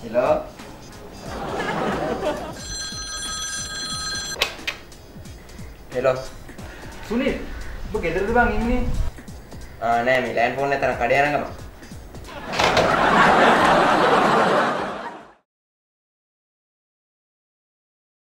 Hello. Hello. Sunil, ඔබ ගෙදරද බං ඉන්නේ? නෑ මේ ලෑන්ඩ් ෆෝන් එක තරම් කඩේ යනකම.